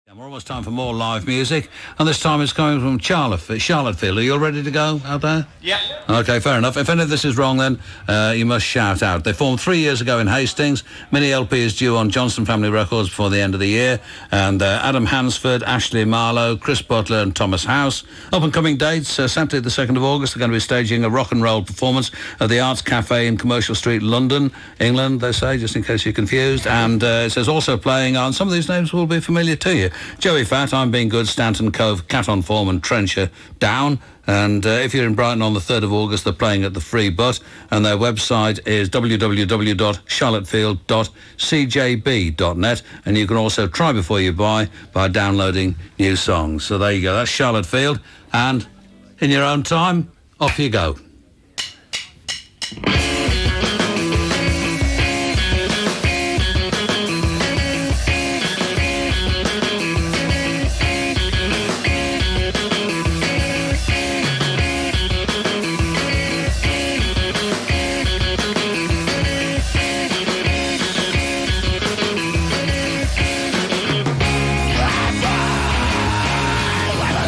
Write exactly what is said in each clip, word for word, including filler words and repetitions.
We're almost time for more live music, and this time it's coming from Charlottefield. Charlottefield, are you all ready to go out there? Yeah. Okay, fair enough. If any of this is wrong, then uh, you must shout out. They formed three years ago in Hastings. Mini L P is due on Jonson Family Records before the end of the year. And uh, Adam Hansford, Ashley Marlowe, Chris Butler and Thomas House. Up-and-coming dates, uh, Saturday the second of August, they're going to be staging a rock and roll performance at the Arts Cafe in Commercial Street, London, England, they say, just in case you're confused. And uh, it says also playing on, some of these names will be familiar to you. Joeyfat, I'm Being Good, Stanton Cove, Cat on Form and Trencher Down. And uh, if you're in Brighton on the third of August, they're playing at the Free Butt, and their website is w w w dot charlottefield dot c j b dot net, and you can also try before you buy by downloading new songs. So there you go, that's Charlottefield, and in your own time, off you go.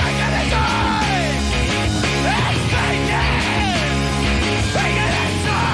It's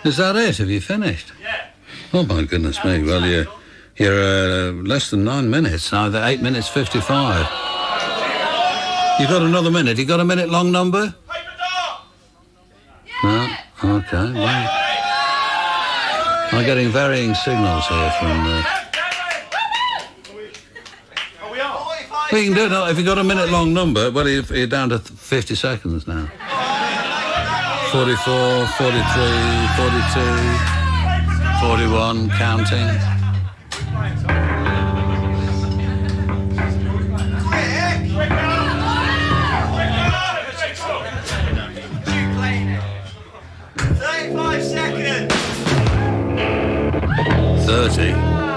Is that it? Have you finished? Yeah. Oh, my goodness me. Well, you're, you're uh, less than nine minutes now. They're eight minutes fifty-five. You got another minute? You got a minute long number? No? OK, well... I'm getting varying signals here from... Uh... We can do it. If you've got a minute long number, well, you're, you're down to fifty seconds now. forty-four, forty-three, forty-two, forty-one, counting. thirty-five seconds. thirty.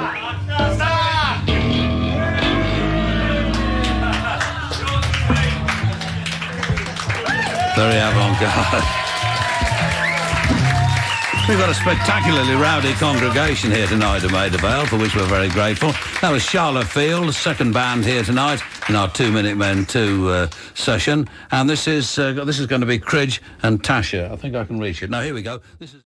Very avant-garde. We've got a spectacularly rowdy congregation here tonight at Maida Vale, for which we're very grateful. That was Charlottefield, second band here tonight in our Two-Minute-Men two uh, session. And this is uh, this is going to be Cridge and Tasha. I think I can reach it. Now, here we go. This is...